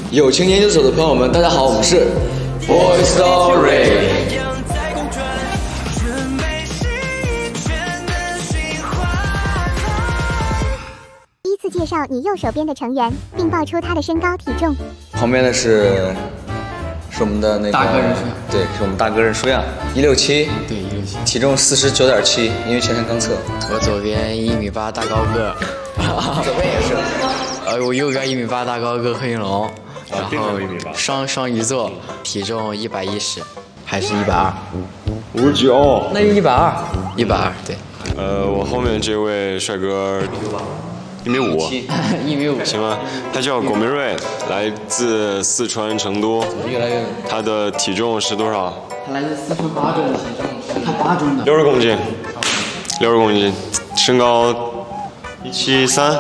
友情研究所的朋友们，大家好，我们是 BOYSTORY。 依次介绍你右手边的成员，并报出他的身高体重。 旁边的是我们的那个大哥人， 对，是我们大哥人Shuyang，167，对167，体重49.7，因为前天刚测。 我左边1.8米大高个， 左边也是。 我右边1.8米大高个贺云龙，然后双鱼座，体重110，还是120，59，那就120，对。 我后面这位帅哥1.5米，1.5米，行吧。他叫龚明瑞，来自四川成都。他的体重是多少？ 他来自四川巴中的体重，他巴中的。 60公斤，60公斤，身高173，1.5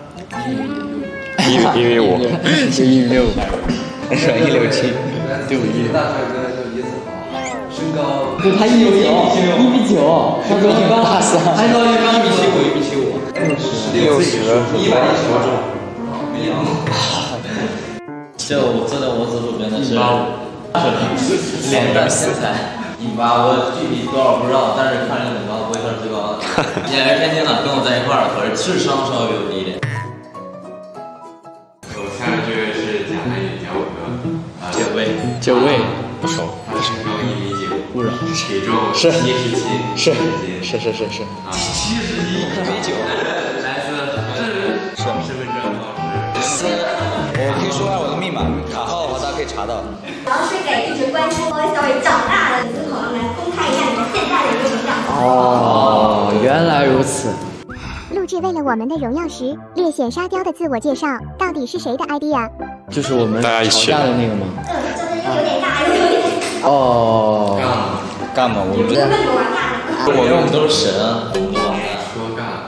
米， 就1.6米， 是167， 对我1.6。身高，对他1.9，1.9，他说很大是，他说1.75，1.75。 就坐在我左手边的是脸蛋身材1.8，我具体多少不知道，但是看着很高，不会算是最高的。眼来天津的，跟我在一块儿，可是智商稍微比我低一点。 我下面这位是贾南也叫我哥， 九位， 不熟，他的身高1.9米， 不然体重77， 是 70斤啊，1.9米。身份证我可以说下我的密码，卡号的话大家可以查到。 主要是给一直关注 BOYSTORY 长大的粉丝朋友们公开一下你们现在的一个形象。 哦，原来如此。 录制为了我们的荣耀时，略显沙雕的自我介绍，到底是谁的 idea？ 就是我们大家一起吵架的那个吗？ 就是有点尬，有点。 哦， 干嘛？我们我们都是神啊，我们都完蛋。 说尬。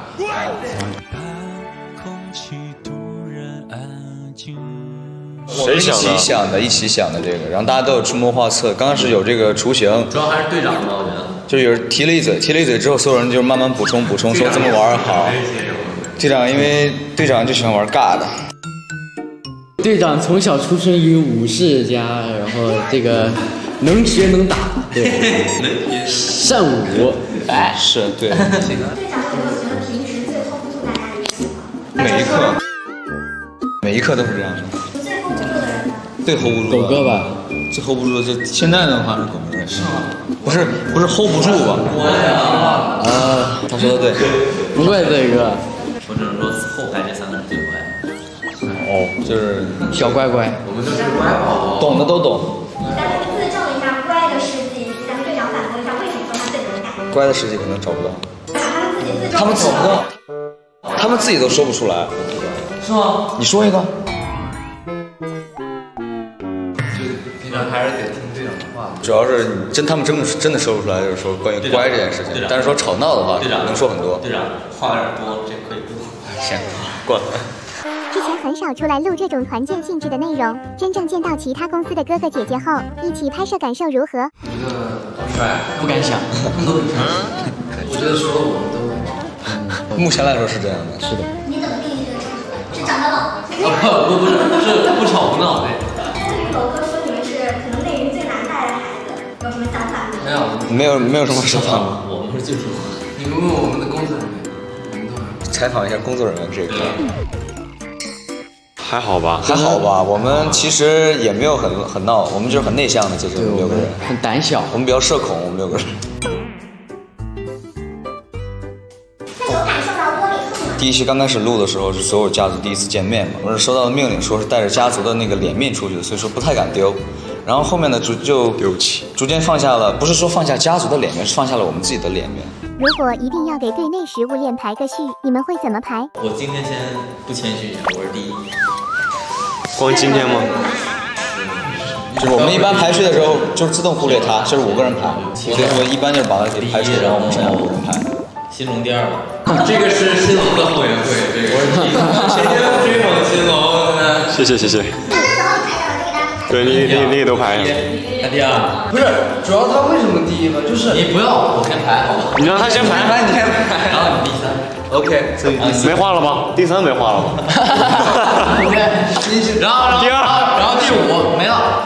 谁想的？ 一起想的这个，然后大家都有出谋划策。刚开始有这个雏形， 主要还是队长吧，我觉得。 就有人提了一嘴之后，所有人就慢慢补充，说这么玩好。队长因为队长就喜欢玩尬的。 队长从小出生于武士家，然后这个能学能打，对，善舞，哎， 是对。 队长有没有觉得平时最 hold 不住大家的一个地方？ 每一刻都是这样的。 最 hold 不住的人呢？ 最 hold 不住。 狗哥吧， 最 hold 不住的就现在的话是狗哥。是吗？不是 hold 不住吧？啊，他说的对。 不怪队哥。 我只能说后排这3个人最乖。 哦，就是小乖乖。 我们都是乖宝宝， 懂的都懂。 咱们自证一下乖的事迹，咱们队长反驳一下，为什么说他最能干？ 乖的事情可能找不到。 他们自己自证。 他们找不到，他们自己都说不出来。 是吗？ 你说一个。 就是平常还是得听队长的话。 主要是他们真的说不出来，就是说关于乖这件事情。但是说吵闹的话，能说很多。 队长话有点多，这可以不？ 行，过了。 之前很少出来录这种团建性质的内容，真正见到其他公司的哥哥姐姐后，一起拍摄感受如何？ 我觉得好帅， 不敢想， 都很帅。我觉得除了我们都很帅。 目前来说是这样的。 是的。 你怎么定义这个成熟？是长得老？ 不不吵不闹。 对于狗哥说你们是可能内娱最难带的孩子，有什么想法吗？ 没有什么想法。 我们是最熟。 你们问我们的工作人员，我们都很。 采访一下工作人员这一块。 还好吧？ 还好吧，我们其实也没有很闹，我们就是很内向的，这6个人， 很胆小， 我们比较社恐，我们6个人。 那有感受到窝里痛吗？ 第一期刚开始录的时候是所有家族第一次见面嘛，我是收到的命令，说是带着家族的那个脸面出去的，所以说不太敢丢。然后后面呢就对不起， 逐渐放下了，不是说放下家族的脸面，是放下了我们自己的脸面。 如果一定要给队内食物链排个序，你们会怎么排？ 我今天先不谦虚一下，我是第一。 光今天吗？ 就是我们一般排序的时候，就是自动忽略他，就是5个人排，所以说一般就是把他给排除，然后我们剩下5个人排。 新龙第2吧。 这个是新龙的后援会，这个是谁先追捧新龙呢？ 谢谢。对你也都排上。 他第2。 不是，主要他为什么第一呢？就是你不要，我先排好吧。 你让他先排， 你先排， 然后你第3。 OK， 没画了吗？第3没画了吗？ 然后第5没了。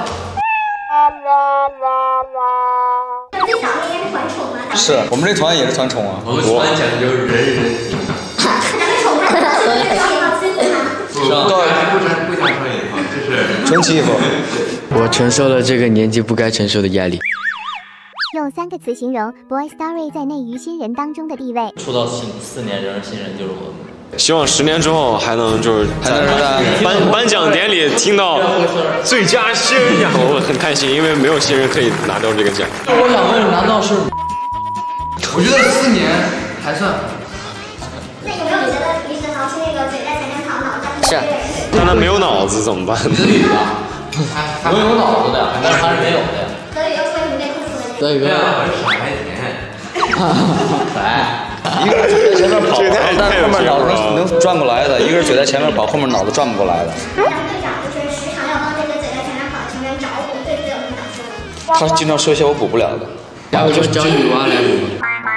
最小的应该是团宠吗？ 是我们这团也是团宠啊。 我们团讲究人人平。 咱们宠派的双引号欺负他。 不讲双引号，就是纯欺负。 我承受了这个年纪不该承受的压力。 用3个词形容 BOYSTORY 在内娱新人当中的地位。 出道4年仍是新人，就是我们。 希望10年之后还能就是在颁奖典礼听到最佳新人奖，我很开心，因为没有新人可以拿到这个奖。 我想问，难道是？ 我觉得4年还算。 那有没有觉得于子豪是那个嘴在前面跑，脑子在后面？ 但他没有脑子怎么办？ 我有脑子的呀，但是他是没有的呀。 德语又说你被控诉了。 德宇哥， 傻白甜。 来。 一个是嘴在前面跑，但是后面脑子能转过来的；一个是嘴在前面跑，后面脑子转不过来的。 咱们队长就是时常要帮这个嘴在前面跑的成员找补，对此有什么想说的？ 他经常说一些我补不了的。 要不就找女娲来补。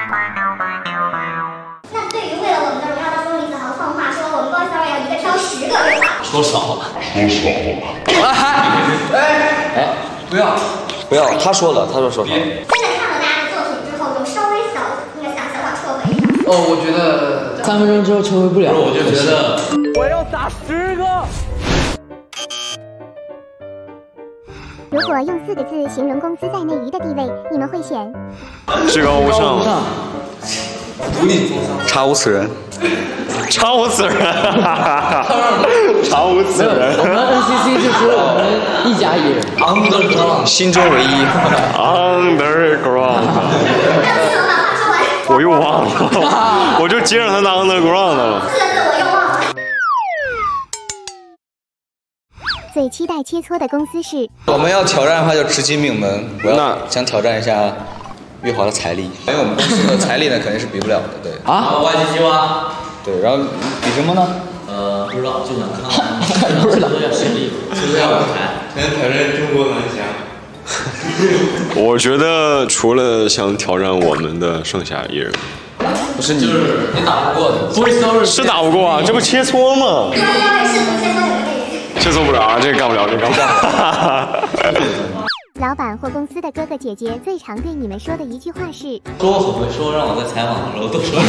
那对于为了我们的荣耀当中，李子豪放话说我们BOYSTORY要一个挑10个对吧？ 说少了。 不要。 不要，他说的，他说少。 真的看了大家的作品之后，有稍微想法撤回一下。 我觉得 3分钟之后撤回不了。 我就觉得如果用4个字形容公司在内娱的地位，你们会选？ 至高无上， 独立风骚， 查无此人。 查无此人，查无此人。 我们 NCC 就是我们一家艺人。 Underground， 心中唯一。 Underground。我又忘了，我就接着他当 Underground 了。 4个字我又忘了。最期待切磋的公司是？ 我们要挑战的话就直击命门。我要想挑战一下月华的财力，因为我们公司的财力呢肯定是比不了的，对。 啊？ 外籍计划。 对，然后比什么呢？ 不知道，就想看看。不知道要实力，就要舞台。 想挑战中国蓝翔。 我觉得除了想挑战我们的剩下艺人， 不是你， 就是你打不过的。BOYSTORY 是打不过啊，这不切磋吗？ 要试图切磋你们内娱。 切磋不了啊，这个干不了，这个干不了。 老板或公司的哥哥姐姐最常对你们说的一句话是？ 说我很会说，让我在采访的时候都说。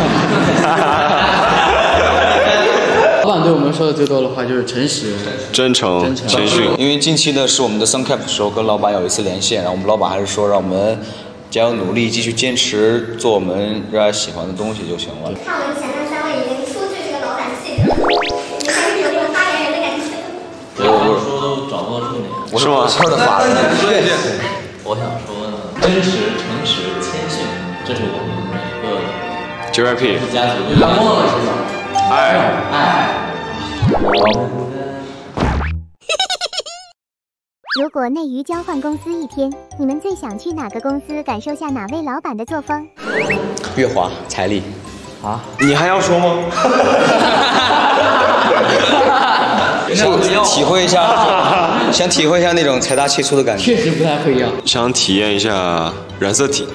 老板对我们说的最多的话就是诚实、 真诚、谦逊。 因为近期的是我们的 Suncap 的时候，跟老板有一次连线，然后我们老板还是说让我们加油努力，继续坚持做我们热爱喜欢的东西就行了。 看我们前面3位已经出具这个老板气质了，你们开始有这种发言人的感觉。 我说都掌握重点。 我是我说的法人。 我想说呢，真实、诚实、谦逊，这是我们每个 JYP 家族最难忘的事情。爱。 如果内娱交换公司1天，你们最想去哪个公司感受下哪位老板的作风？ 月华、财力。 啊？ 你还要说吗？ 想体会一下那种财大气粗的感觉。 确实不太会一样。 想体验一下染色体。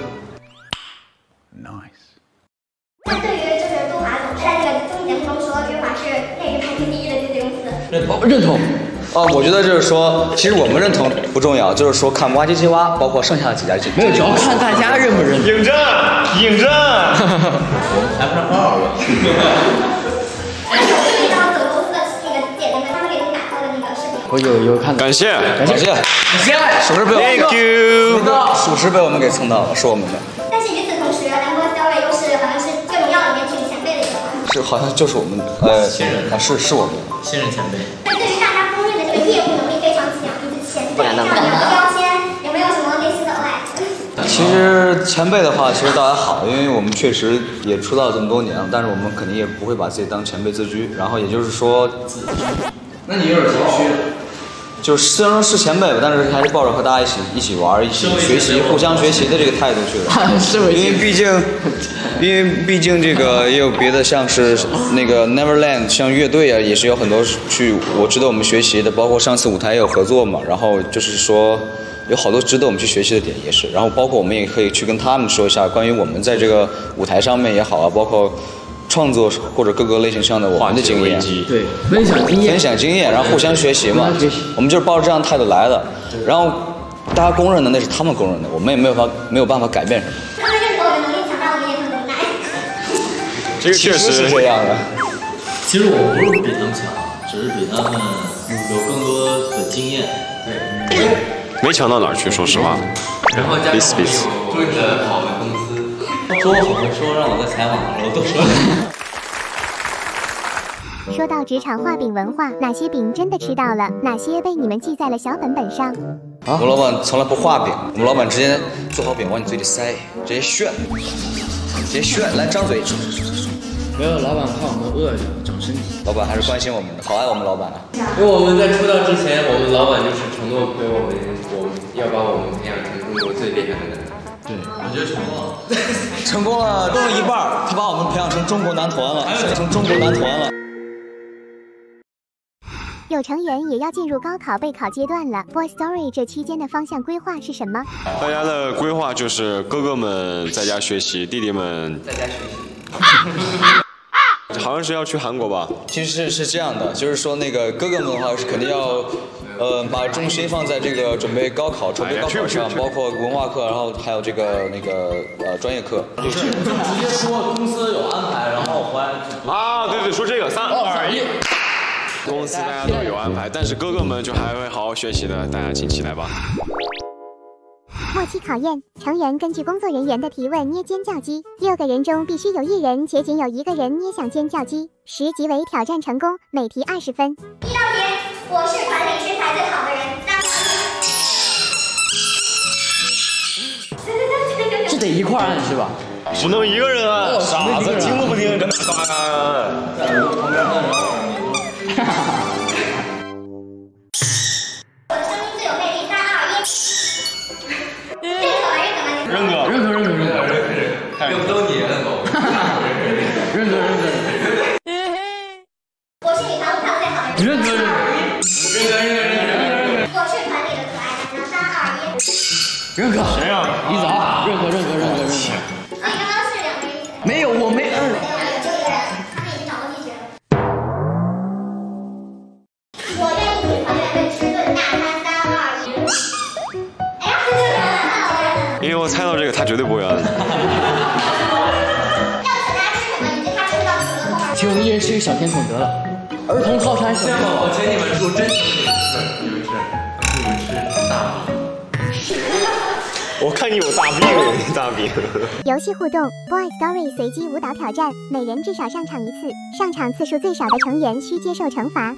那对于就是杜华总是在这个综艺节目中说月华是内娱排名第1的经纪公司， 认同。 我觉得就是说，其实我们认同不重要，就是说看挖机器挖，包括剩下的几家机。 没有，只要看大家认不认同。 领证，领证。 我们排不上号了。 那有注意到总公司的那个姐姐们，她们给你打包的那个视频？ 我有看到。 感谢， 属实被我们 Thank you， 属实被我们给蹭到了，是我们的。 但是与此同时，咱们BOYSTORY又是好像是《最荣耀》里面挺前辈的一个环。 是好像就是我们新人是我们新人前辈。 那对于大家公认的这个业务能力非常强，以及前辈上有的标签，有没有什么类似的外？ 其实前辈的话，其实倒还好，因为我们确实也出道这么多年了，但是我们肯定也不会把自己当前辈自居。然后也就是说， 那你有点谦虚。 就是虽然说是前辈吧，但是还是抱着和大家一起玩、一起学习、互相学习的这个态度去的。因为毕竟这个也有别的，像是那个 Neverland， 像乐队啊，也是有很多我值得我们学习的，包括上次舞台也有合作嘛。然后就是说有好多值得我们去学习的点也是。然后包括我们也可以去跟他们说一下关于我们在这个舞台上面也好啊，包括创作或者各个类型上的我们的经验， 对，分享经验， 然后互相学习嘛。我们就是抱着这样的态度来的，然后大家公认的那是他们公认的，我们也没有办法改变什么。 他们认可我的能力强大，我也很无奈。 这个确实是这样的。 其实我不是比他们强，只是比他们有更多的经验。对， 没强到哪儿去，说实话。 然后加上我们有好的工资。 说我好会说，让我在采访的时候都说。 说到职场画饼文化，哪些饼真的吃到了，哪些被你们记在了小本本上？ 我们老板从来不画饼，我们老板直接做好饼往你嘴里塞，直接炫，来张嘴。 没有，老板怕我们饿着长身体。 老板还是关心我们的，好爱我们老板啊。 因为我们在出道之前，我们老板就是承诺给我们要把我们培养成中国最厉害的男。 对，我觉得成功了。 成功了一半，他把我们培养成中国男团了， 有成员也要进入高考备考阶段了 ，BOYSTORY 这期间的方向规划是什么？ 大家的规划就是哥哥们在家学习，弟弟们在家学习。 好像是要去韩国吧？ 其实是这样的，就是说那个哥哥们的话是肯定要，把重心放在这个准备高考、筹备高考上，包括文化课，然后还有这个专业课。 不是，就直接说公司有安排，然后回来。 啊，对，说这个3、2、1。公司大家都有安排，但是哥哥们就还会好好学习的，大家请起来吧。 默契考验，成员根据工作人员的提问捏尖叫鸡，6个人中必须有1人且仅有1个人捏响尖叫鸡，10即为挑战成功，每题20分。1道题，我是团里身材最好的人。 这得一块按是吧？ 不能一个人按，傻子听都不听，跟那干。 我的声音最有魅力，3、2、1。认可。 都你认可。 认可。 我是女团舞跳最好的人。 认可。 我是团里的可爱男生。3、2、1。 认可。谁呀？你走。认可。 所以刚刚是2个人。 没有，我没按。 就1个人，他们已经掌握秘诀了。我愿意请团员们吃顿大餐。3、2、1。哎呀， 因为我猜到这个，他绝对不会按。 请我们1人吃个小甜筒得了，儿童套餐小甜筒。 我请你们说真实的，你们吃大饼。 我看你有大病，大饼。 游戏互动 ，BOYSTORY 随机舞蹈挑战，每人至少上场1次，上场次数最少的成员需接受惩罚。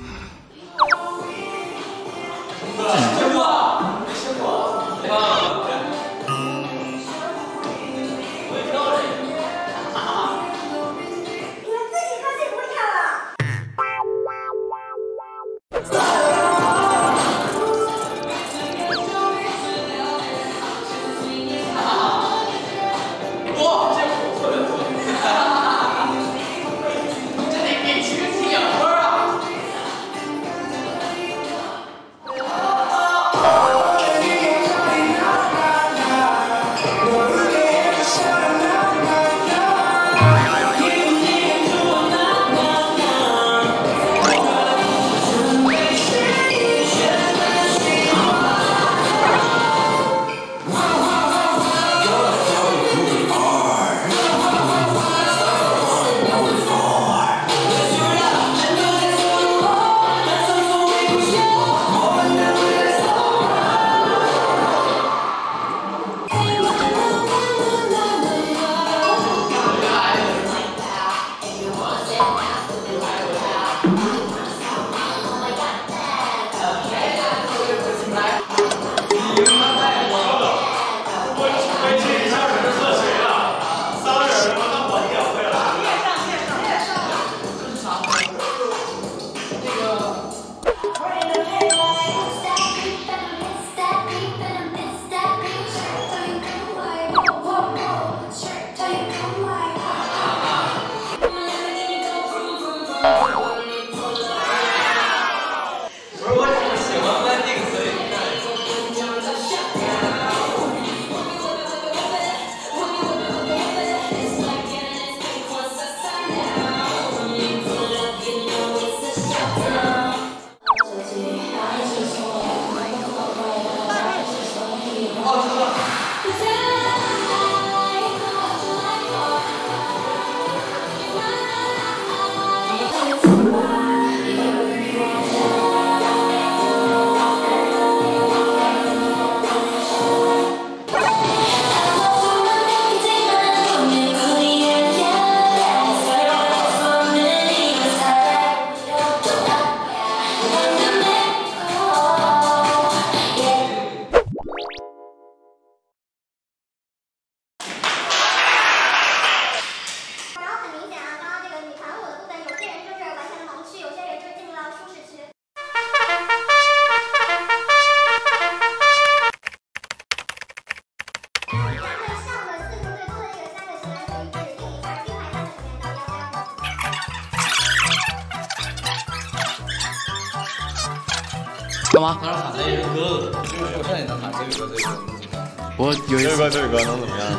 吗？ 他让喊那人哥， 我现在也能喊这个。 我有一次。 这个能怎么样？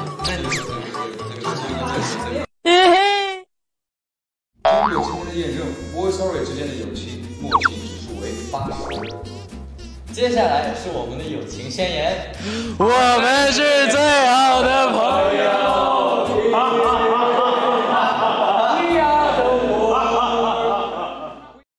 通过今天的验证 ，BOYSTORY 之间的友情默契指数为80。 接下来是我们的友情宣言。 我们是